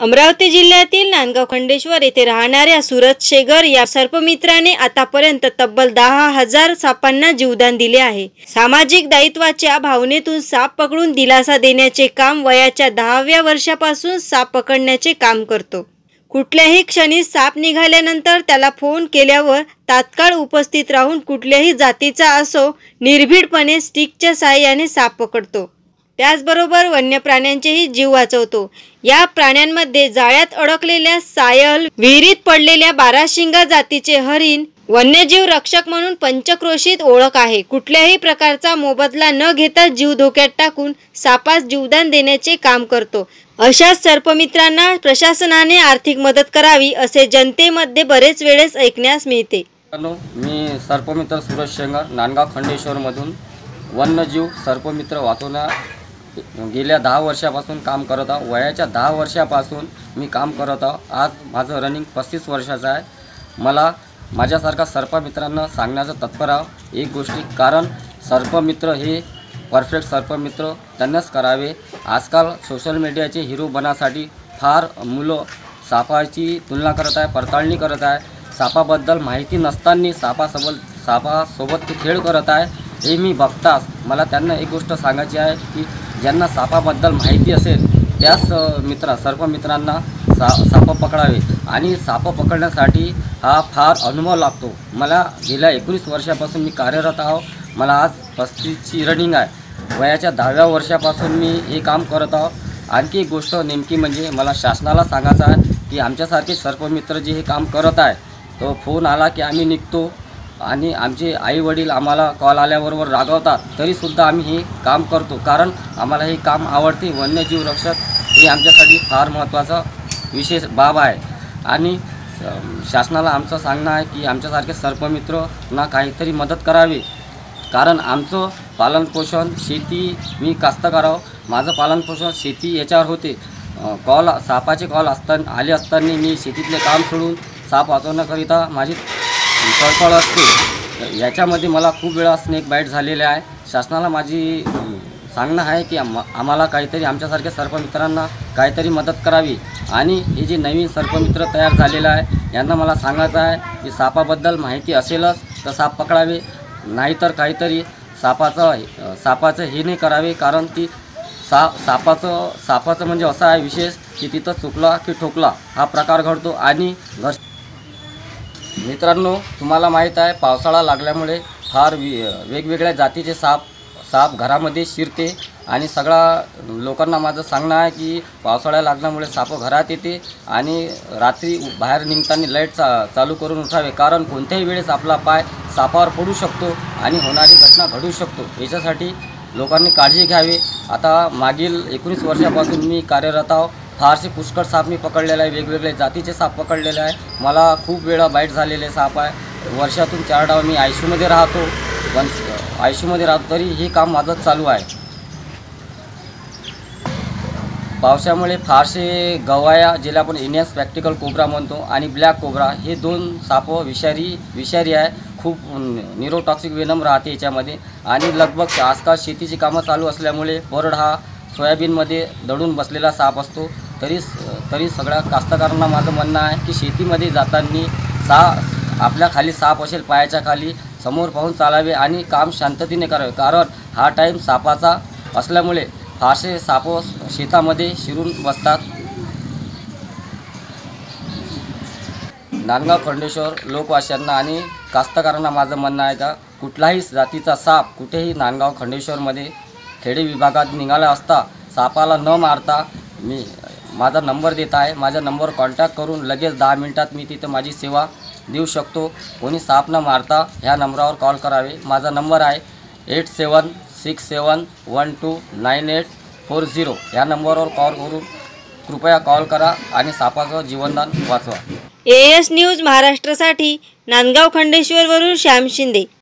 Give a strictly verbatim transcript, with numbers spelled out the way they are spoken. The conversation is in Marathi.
अमरावती जिल्ह्यातील नांदगाव खंडेश्वर येथे राहणाऱ्या सुरत शेगर या सर्पमित्राने आतापर्यंत तब्बल दहा हजार सापांना जीवदान दिले आहे। सामाजिक दायित्वाच्या भावनेतून साप पकडून दिलासा देण्याचे काम वयाच्या दहाव्या वर्षापासून साप पकडण्याचे काम करतो। कुठल्याही क्षणी साप निघाल्यानंतर त्याला फोन केल्यावर तात्काळ उपस्थित राहून कुठल्याही जातीचा असो निर्भीडपणे स्टिकच्या साहाय्याने साप पकडतो। त्याचबरोबर वन्य प्राण्यांचेही जीव वाचवतो। या प्राण्यांमध्ये जाळ्यात अडकलेल्या सायल, विहिरीत पडलेल्या बाराशिंगा जातीचे हरिण वन्यजीव रक्षक म्हणून पंचक्रोशीत ओळख आहे। कुठल्याही प्रकारचा मोबदला न घेता जीव धोक्यात टाकून सापास जीवदान देण्याचे काम करतो। अशा सर्पमित्रांना प्रशासनाने आर्थिक मदत करावी असे जनतेमध्ये बरेच वेळेस ऐकण्यास मिळते। मी सर्पमित्र सुरत शेगर नांदगाव खंडेश्वर मधून वन्यजीव सर्पमित्र वाचवण्या गेल्या दहा वर्षापासून काम करत आहो। वयाच्या दहा वर्षापासून मी काम करत आहो। आज माझं रनिंग पस्तीस वर्षाचं आहे। मला माझ्यासारखा सर्पमित्रांना सांगण्याचं तत्पर आहे एक गोष्टी, कारण सर्पमित्र हे परफेक्ट सर्पमित्र त्यांनाच करावे। आजकाल सोशल मीडियाचे हिरो बनासाठी फार मुलं सापाची तुलना करत आहे, पडताळणी करत आहे। सापाबद्दल माहिती नसताना सापासोबत सापासोबत ते खेळ करत आहे हे मी बघताच मला त्यांना एक गोष्ट सांगायची आहे की ज्यांना सापाबद्दल माहिती असेल त्याच मित्र सर्पमित्रांना सा साप पकडावे। आणि साप पकडण्यासाठी हा फार अनुभव लागतो। मला गेल्या एकोणीस वर्षापासून मी कार्यरत आहो। मला आज पस्तीसची रनिंग आहे। वयाच्या दहाव्या वर्षापासून मी हे काम करत आहो। आणखी एक गोष्ट नेमकी म्हणजे मला शासनाला सांगायचं आहे की आमच्यासारखे सर्पमित्र जे हे काम करत आहे तो फोन आला की आम्ही निघतो आणि आमचे आई वडील आम्हाला कॉल आल्याबरोबर रागवतात तरीसुद्धा आम्ही हे काम करतो, कारण आम्हाला हे काम आवडते। वन्यजीव रक्षक हे आमच्यासाठी फार महत्त्वाचा विशेष बाब आहे। आणि शासनाला आमचं सांगणं आहे की आमच्यासारखे सर्पमित्रना काहीतरी मदत करावी, कारण आमचं पालनपोषण शेती, मी कास्तकार आहो, माझं पालनपोषण शेती याच्यावर होते। कॉल सापाचे कॉल असताना आले असताना मी शेतीतले काम सोडून साप वाचवण्याकरिता माझी तळफळ असते। याच्यामध्ये मला खूप वेळा स्नेक बाईट झालेले आहे। शासनाला माझी सांगणं आहे की आम आम्हाला काहीतरी आमच्यासारख्या सर्पमित्रांना काहीतरी मदत करावी। आणि हे जे नवीन सर्पमित्र तयार झालेलं आहे यांना मला सांगायचं आहे की सापाबद्दल माहिती असेलच तर साप पकडावे, नाहीतर काहीतरी सापाचं सापाचं हे नाही करावे, कारण की सा सापाचं सापाचं म्हणजे असं आहे विशेष की तिथं चुकला की ठोकला हा प्रकार घडतो। आणि घर मित्रांनो, तुम्हाला माहीत आहे पावसाळा लागल्यामुळे फार वेगवेगळ्या जातीचे साप साप घरामध्ये शिरते। आणि सगळा लोकांना माझं सांगणं आहे की पावसाळा लागल्यामुळे साप घरात येते आणि रात्री बाहेर निघताना लाईट चा चालू करून उठावे, कारण कोणत्याही वेळेस आपला पाय सापावर पडू शकतो आणि होणारी घटना घडू शकतो। याच्यासाठी लोकांनी काळजी घ्यावी। आता मागील एकोणीस वर्षापासून मी कार्यरत आहो। फारसे पुष्कळ साप मी पकडलेले आहे, वेगवेगळे जातीचे साप पकडलेले आहे। मला खूप वेळा बाईट झालेले साप आहे। वर्षातून चार डाव मी आयसीयूमध्ये राहतो, पण आयसीयूमध्ये राहतो तरी हे काम माझं चालू आहे। पावसामुळे फारसे गवाया, ज्याला आपण इंडियन स्पेक्टिकल कोब्रा म्हणतो, आणि ब्लॅक कोब्रा हे दोन साप विषारी विषारी आहे। खूप न्यूरोटॉक्सिक वेनम राहते याच्यामध्ये। आणि लगभग आजकाल शेतीची कामं चालू असल्यामुळे बर्ड हा सोयाबीनमध्ये दडून बसलेला साप असतो। तरी तरी सगळ्या कास्तकारांना माझं म्हणणं आहे की शेतीमध्ये जाताना सा आपल्या खाली साप असेल पायाच्या खाली समोर पाहून चालावे आणि काम शांततेने करावे, कारण हा टाईम सापाचा असल्यामुळे फारसे साप शेतामध्ये शिरून बसतात। नांदगाव खंडेश्वर लोकवासियांना आणि कास्तकारांना माझं म्हणणं आहे का कुठलाही जातीचा साप कुठेही नांदगाव खंडेश्वरमध्ये खेडे विभागात निघाला असता सापाला न मारता मी माझा नंबर देत आहे। माझ्या नंबरवर कॉन्टॅक्ट करून लगेच दहा मिनिटात मी तिथं माझी सेवा देऊ शकतो। कोणी साप न मारता ह्या नंबरावर कॉल करावे। माझा नंबर आहे eight seven six seven one two nine eight four zero. ह्या नंबरवर कॉल करून कृपया कॉल करा आणि सापाचं जीवनदान वाचवा। ए एस न्यूज महाराष्ट्रासाठी नांदगाव खंडेश्वरवरून श्याम शिंदे।